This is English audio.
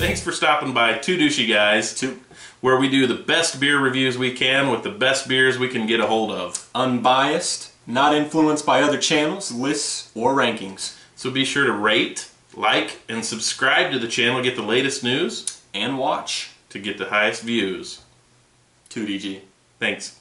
Thanks for stopping by Two Douchey Guys, where we do the best beer reviews we can with the best beers we can get a hold of. Unbiased, not influenced by other channels, lists, or rankings. So be sure to rate, like, and subscribe to the channel to get the latest news. And watch To get the highest views. 2DG. Thanks.